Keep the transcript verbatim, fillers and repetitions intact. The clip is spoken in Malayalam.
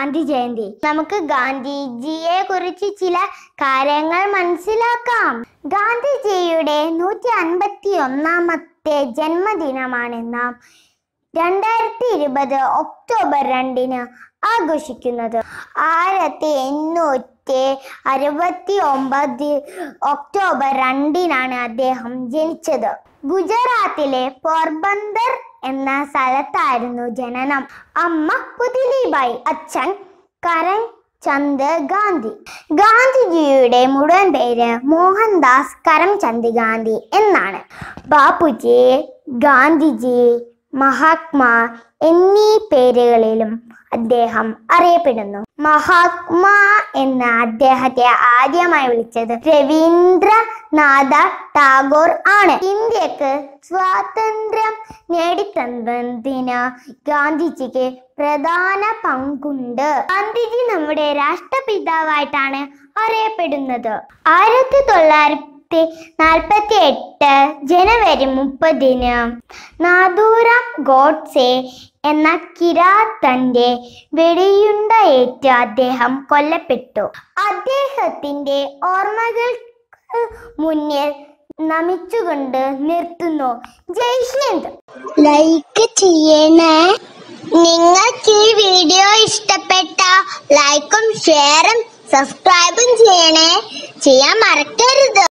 ഗാന്ധി ജയന്തി. നമുക്ക് ഗാന്ധിജിയെ കുറിച്ച് ചില കാര്യങ്ങൾ മനസ്സിലാക്കാം. ഗാന്ധിജിയുടെ നൂറ്റി അൻപത്തി ഒന്നാമത്തെ ജന്മദിനമാണ് നാം രണ്ടായിരത്തി ഇരുപത് ഒക്ടോബർ രണ്ടിന് ആഘോഷിക്കുന്നത്. ആയിരത്തി എണ്ണൂറ്റി അറുപത്തി ഒമ്പത് ഒക്ടോബർ രണ്ടിനാണ് അദ്ദേഹം ജനിച്ചത്. ഗുജറാത്തിലെ പോർബന്ദർ എന്ന സ്ഥലത്തായിരുന്നു ജനനം. അമ്മ പുതലിബായി, അച്ഛൻ കരംചന്ദ് ഗാന്ധി. ഗാന്ധിജിയുടെ മുഴുവൻ പേര് മോഹൻദാസ് കരംചന്ദ് ഗാന്ധി എന്നാണ്. ബാപ്പുജി, ഗാന്ധിജി, മഹാത്മാ എന്നീ പേരുകളിലും അദ്ദേഹം അറിയപ്പെടുന്നു. മഹാത്മാ എന്ന അദ്ദേഹത്തെ ആദ്യമായി വിളിച്ചത് രവീന്ദ്രനാഥ ടാഗോർ ആണ്. ഇന്ത്യക്ക് സ്വാതന്ത്ര്യം നേടിത്തന്നതിന് ഗാന്ധിജിക്ക് പ്രധാന പങ്കുണ്ട്. ഗാന്ധിജി നമ്മുടെ രാഷ്ട്രപിതാവായിട്ടാണ് അറിയപ്പെടുന്നത്. ആയിരത്തി തൊള്ളായിരത്തി നാൽപ്പത്തി എട്ട് ജനുവരി മുപ്പതിന് നാഥൂറാം ഗോഡ്സെ എന്ന കിരാതന്റെ വെടിയുണ്ടയേറ്റ് അദ്ദേഹം കൊല്ലപ്പെട്ടു. അദ്ദേഹത്തിന്റെ ഓർമ്മകൾക്ക് മുന്നിൽ നമിച്ചുകൊണ്ട് നിർത്തുന്നു. ജയ് ഹിന്ദ്. ലൈക്ക് ചെയ്യണേ. നിങ്ങൾക്ക് ഈ വീഡിയോ ഇഷ്ടപ്പെട്ട ലൈക്കും ഷെയറും സബ്സ്ക്രൈബും ചെയ്യണേ ചെയ്യാൻ മറക്കരുത്.